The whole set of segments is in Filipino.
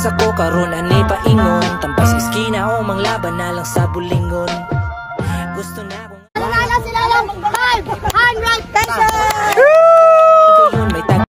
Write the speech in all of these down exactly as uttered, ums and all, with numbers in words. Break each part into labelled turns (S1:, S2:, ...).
S1: ako karon anay paingon. Tampas iskina o manglaban na lang sa bulingon. Gusto na akong
S2: Nanalo sila ng five hundred pesos!
S1: yun may tag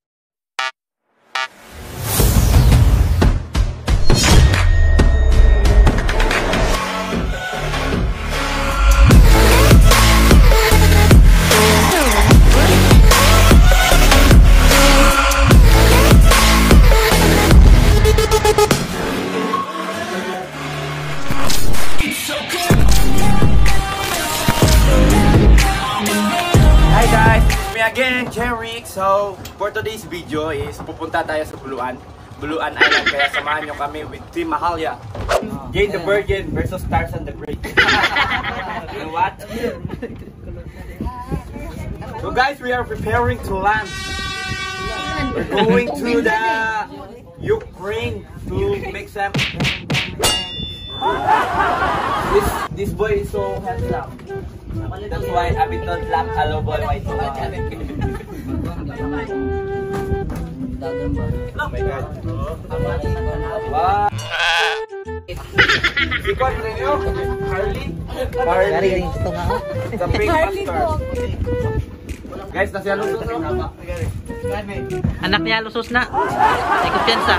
S3: again, Jerick. So, for today's video is pupunta tayo sa Buluan Buluan Island, kaya samahan nyo kami with Team Mahalia. Jane the Virgin versus Tarzan the Great. You know what? So guys, we are preparing to land. We're going to the Ukraine to make some. This this boy is so handsome. That's why Abington Black Hello Boy White. Oh my God. Wow. Ikon ninyo? Harley? Harley. The pink master. Guys, nasi lusos na.
S4: Anak niya lusos na. May kumpiyansa.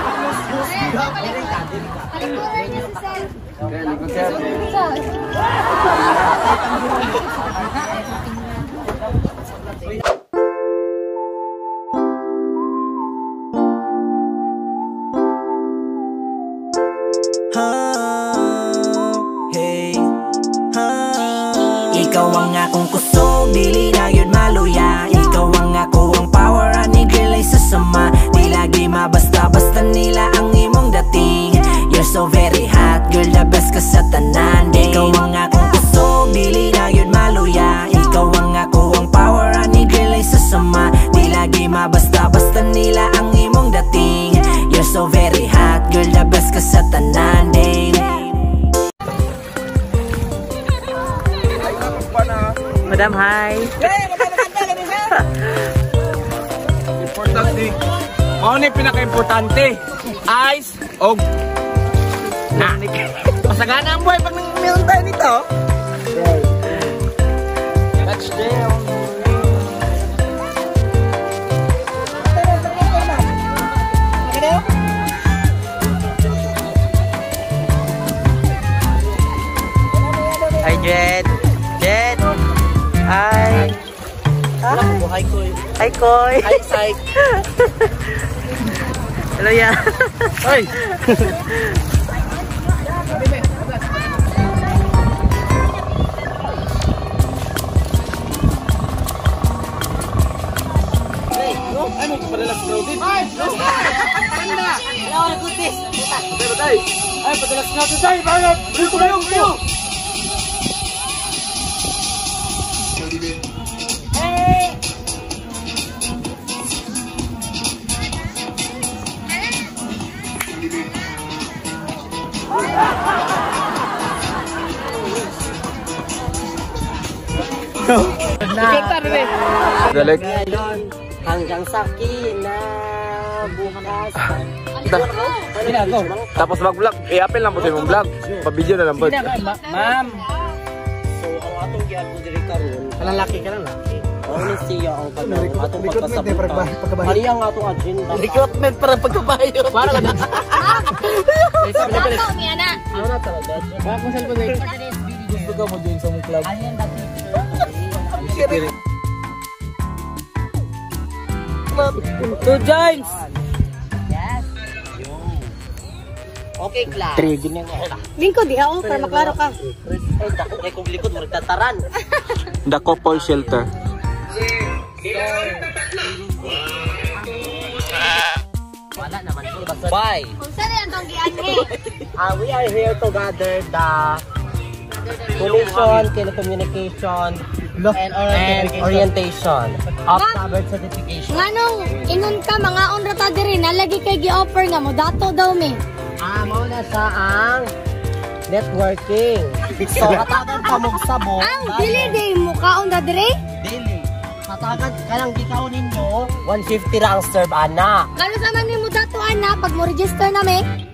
S2: Palikuran niya si Sel.
S1: Ikaw ang akong kusog, dili na yun maluya. Ikaw ang ako ang power, ani girl ay sasama. Di lagi mabasta-basta nila ang imong dating. You're so very hot, girl, the best ka sa tanan. Ikaw ang akong kusog, dili na yun maluya. Ikaw ang ako ang power, ani girl ay sasama. Di lagi mabasta-basta nila ang imong dating. You're so very hot, girl, the best ka sa tanan, dame.
S4: Madam, hi.
S3: Importante. Mao ni pinaka-importante. Ice og na. Masagana ang buhay pag nang-meron tayo nito. Touchdown.
S4: Hi, Jed. Jed. Hi.
S3: Hi, Koy.
S4: Hi, Koy.
S3: Hi, Sai.
S4: Hello, ya.
S3: Hoy. Ano pa padalas crowded? Ay, panda. Hello, gutis. Pero tay. Ay, padalas crowded tay. Bakit? Dito kayo, kayo. Hey. Dalik.
S4: Hanggang sa kinabukas.
S3: Tapos mag-vlog, i-appel lang po sa imong vlog. Pa-video na lang po.
S4: Ma'am. So, ang atong giato diri karon, kanang laki ka lang laki. Only siya ang kanang atong pagkasabutan. Kani ang atong agenda. Recruitment para pagkabayo. Para na.
S2: Ako, Miana.
S4: Ano na talaga? Bakit saan ko dito? Gusto ka mo join sa mong club? Alien dati. Two joints. Yes. Okay, class. Three din nga.
S2: Lingkod, di ako, para maklaro ka.
S4: Ay, dako kay kong likod, magtataran.
S3: The couple shelter.
S4: Wala naman po. Bye.
S2: Kung saan yan itong gianhe?
S4: Uh, we are here to gather the collision, telecommunication, and orientation, orientation of covered certification.
S2: Nganong ingon ka, mga onrata diri, nalagi kay gi-offer nga mo, dato daw mi.
S4: Ah, mao na sa ang networking. So, katagan pa mong sabong.
S2: Ang dili di mo kaon da diri?
S4: Dili. Katagan ka lang gikaon ninyo, one fifty ra ang serve ana.
S2: Kano sa man nimo dato ana pag mo register na mi?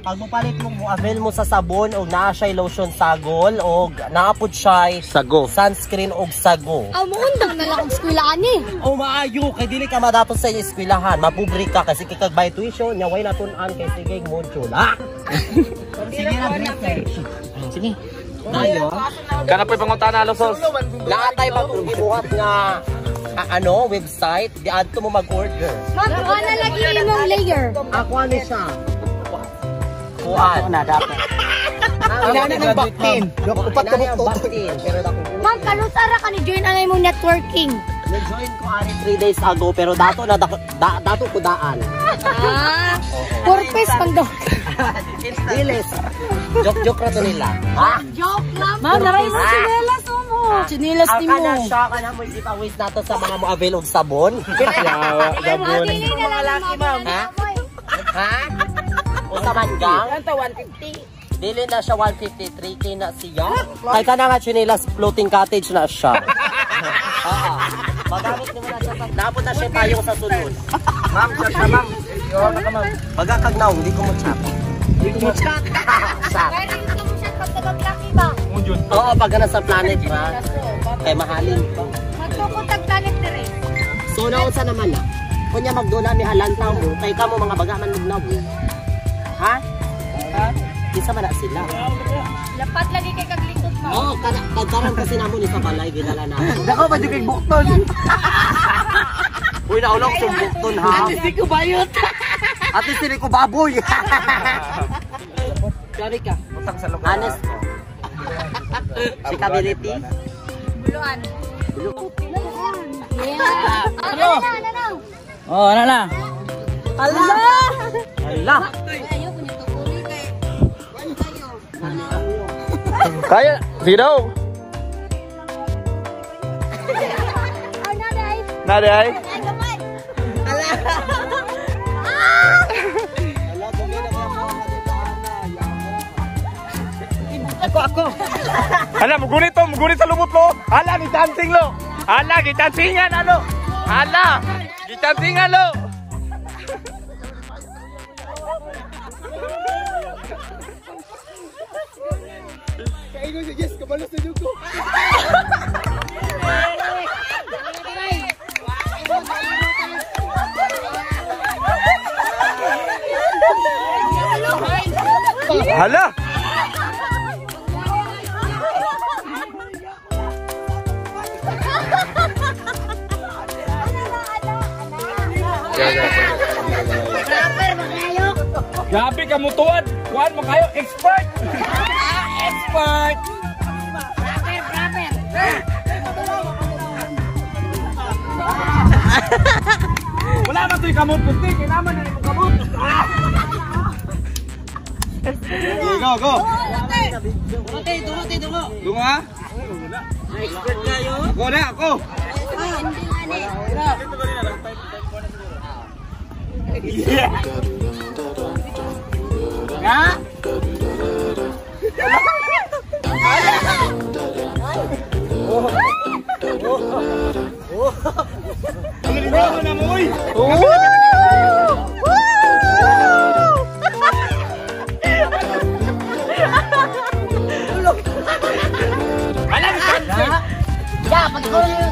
S4: pag mo palit mo, mo avail mo sa sabon o naa siya lotion sagol o naapod siya
S3: Sago.
S4: sunscreen o sago.
S2: Aw mo undang na lang ang eskwelahan ni.
S4: O maayo kay dili ka madaton sa eskwelahan, mapubre ka kasi kay buy tuition nya way natunan kay sige module. Ha? Sige na research. Sige. Ayo.
S3: Kana po'y pangutana Losos.
S4: Laatay ba kung gibuhat nga a, ano, website, di adto mo mag-order.
S2: Ma'am, kuha na lagi imong layer.
S4: Ako ano siya? Kuan na dapat. Inana ng baktin. Upat ka baktin. Pero dako.
S2: Ma'am, karon ara ka ni join ang imong networking.
S4: Nag-join ko ani three days ago pero dato na da, da, dato ko daan.
S2: Ah, purpose pang dok.
S4: Diles. Joke-joke ra to nila. Ha?
S2: Joke lang. Ma'am, naray mo chinelas mo. Chinelas ni mo.
S4: Kana siya kana mo giveaways nato sa mga mo avail og sabon.
S3: Sabon.
S2: Dili na lang laki, ma'am.
S4: Ha? Ha? O sa manggang?
S2: Anta one fifty.
S4: Dili na siya one fifty-three K na siya. Kay kana nga chinelas floating cottage na siya. Oo. Magamit mo na siya. Dapat na siya payong sa sunod.
S3: Ma'am, siya siya ma'am. Yo, naka ma'am.
S4: Magakag na, hindi ko mo chat. Hindi ko mo chat. Chat.
S2: Pero hindi mo siya pagkabaglaki ba?
S3: Munjun.
S4: Oo, pag na sa planet ba? Kay mahalin pa.
S2: Magtukuntag planet na rin.
S4: So naon sa naman na? Kunya magdula mi halantaw mo, kay kamo mga bagaman lugnaw. Ha? Ha? Isa man na sila.
S2: Lapat lagi kay kaglitot mo.
S4: Oo, kada kagkaroon kasi namo ni sa balay ginala na.
S3: Dako ba di kay bukton?
S4: Uy, naulong sa bukton ha.
S2: Hindi ko bayot.
S4: At least hindi ko baboy. Sorry ka.
S3: Utang sa lugar.
S4: Honest. Sikability.
S2: Buluan. Yeah.
S3: Ano?
S2: Ano na, ano?
S3: Oh, ana na.
S2: Ala!
S4: Hala.
S2: Ayaw ko nito kulit kay.
S3: Kaya, sige daw.
S2: Oh, naday.
S3: Nade ay.
S2: Ay, gamay.
S4: Ako, ako.
S3: Hala, mugunit to, mugunit sa lumot lo. Hala, gitanting lo. Hala, gitantingan ano. Hala, gitantingan lo. Kaino si Jess, kabalos na ko. Hala. Grabe ka mo tuwad. Kuhan mo kayo, expert. Expert.
S2: Rapper, rapper.
S3: Wala na ito'y kamot puti. Kailangan na yung kamot. Go, go.
S4: Dulote, dulote, dulo.
S3: Dungo ha?
S4: Expert kayo.
S3: Ako na, ako. Yeah.
S4: Ha?
S3: Ano na mo, uy? Alam ka?
S2: Ya, pag-ulit.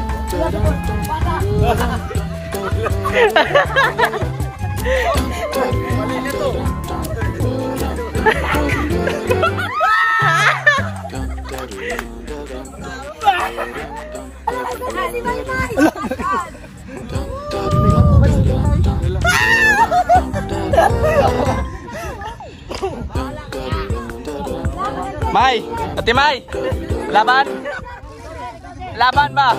S3: Mai, Ate Mai. Laban. Laban ba?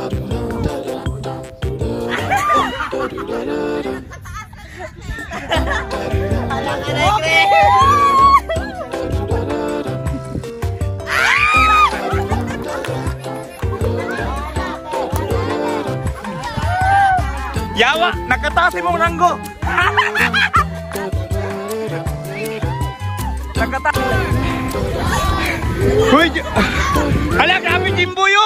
S3: Yawa, nakataas mong ranggo. Nakataas. Uy, hala, grabe Jimboyo.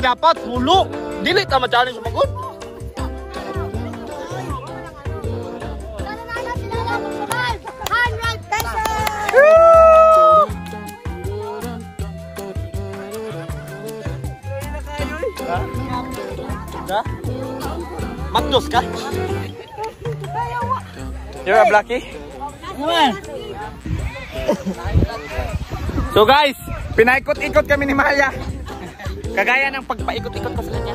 S3: dapat pulo. Dili ta ma-challenge magud.
S2: one hundred pesos!
S3: Ha? Magdos ka? You're a Blackie? So guys, pinaikot-ikot kami ni Maya. Kagaya ng pagpaikot-ikot ko sa kanya.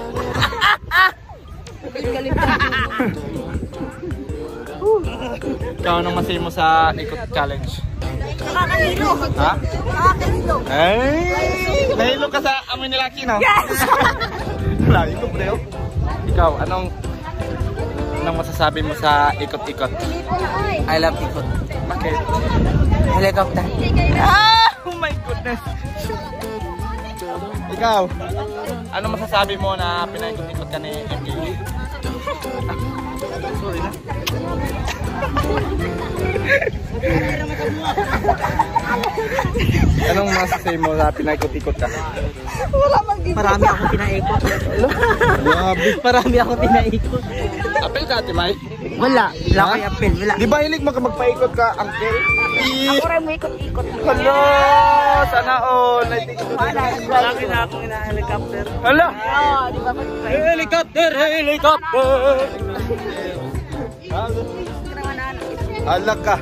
S3: Ikaw anong masay mo sa ikot challenge?
S2: Nakakahilo!
S3: Ha?
S2: Nakakahilo!
S3: Ay! Nahilo ka sa amoy ni Lucky, no? Yes! Layo ko, bro. Ikaw, anong anong masasabi mo sa ikot-ikot?
S4: I love ikot.
S3: Bakit?
S4: Helicopter.
S3: Ah! Oh my goodness! Ikaw, ano masasabi mo na pinaikot-ikot ka ni M K? Sorry na. Anong masasabi mo na pinaikot-ikot ka?
S4: Marami ako pinaikot. Marami ako pinaikot.
S3: Apel ka, Timay?
S4: Wala. Wala kay apel. Wala.
S3: Di ba hilig mo ka magpaikot ka, Uncle?
S2: Ako rin mo ikot-ikot.
S3: Hello! Sana all!
S4: Lagi na akong ina-helicopter.
S3: Hello!
S4: Di ba?
S3: Helicopter! Helicopter! Alak ka!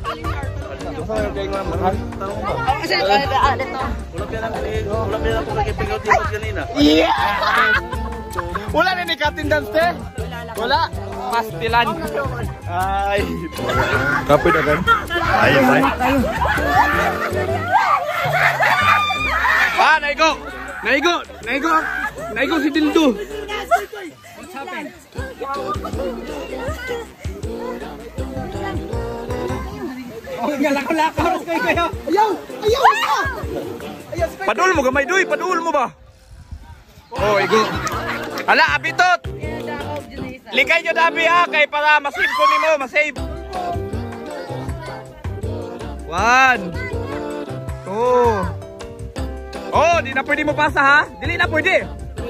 S4: Kasi alit to.
S3: Yeah! Wala na ni Katin Dance, te? Wala? Pastilan. Ay. Kapit agad. Ayun, ay. Ah, naigo. Naigo. Naigo. Naigo si Dildo. What's happened? Oh, galak-galak kayo kayo. Ayaw! Ayaw! Padul mo gamay doy, padul mo ba? Oh, igo. Hala, abitot. Likay nyo dabi ha, kay para masave ko nimo, masave. One. Two. Oh, di na pwede mo pasa ha? Dili na pwede.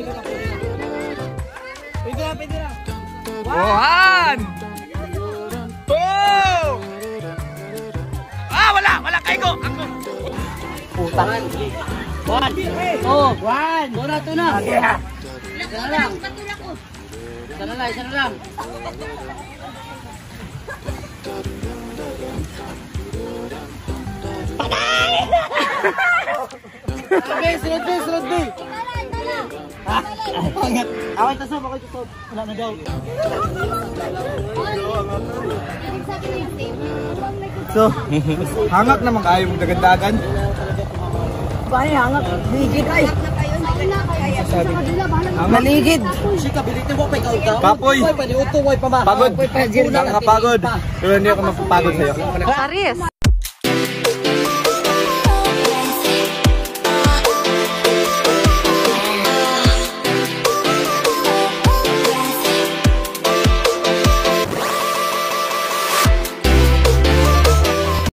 S4: Pwede na, pwede na.
S3: One. Two. Ah, wala, wala kay ko. Ako.
S4: Puta. One. Oh, one. Dora to na. Isa na lang. Isa na lang, isa na lang. Patay! Okay, sunod din, sunod din. Ha? Pangat. Away tasab, ako tasab. Wala na daw. So,
S3: Hangak naman kayo mong dagandagan.
S4: Bahay hangak. Ligid ay. Maligid. Sika, bilitin mo pa ikaw ikaw.
S3: Papoy.
S4: Pwede utong, way pa ba?
S3: Pagod. Nakakapagod. Pero hindi ako mapapagod sa'yo.
S2: Paris!